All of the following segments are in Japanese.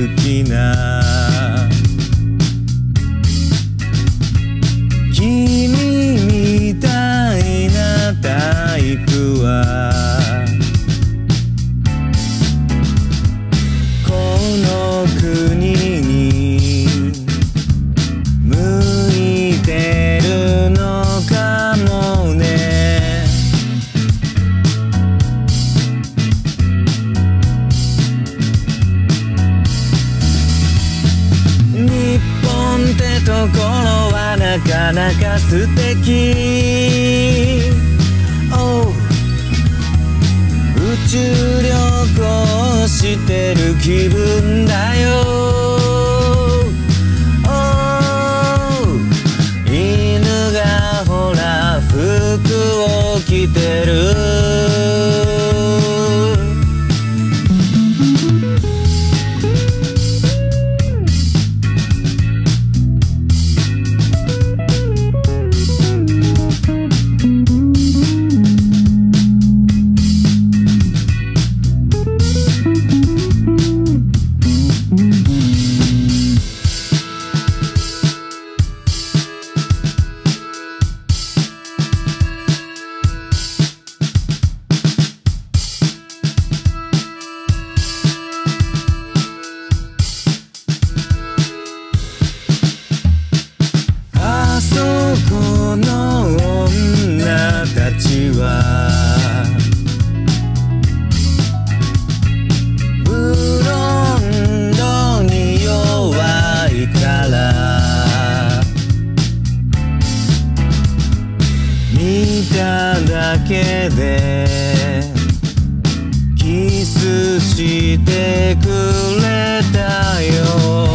好きな君みたいなタイプはこの国に向いてるのかもね。日本ってところはなかなか素敵。Oh、宇宙旅行してる気分だよ。Oh、犬がほら服を着てる。この女たちはブロンドに弱いから見ただけでキスしてくれたよ。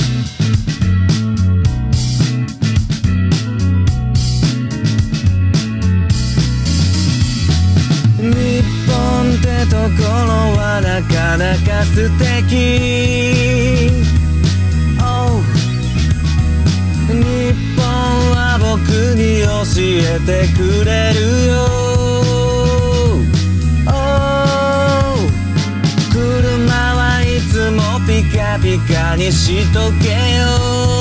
日本ってところはなかなか素敵。Oh、日本は僕に教えてくれるよ。Oh、車はいつもピカピカにしとけよ。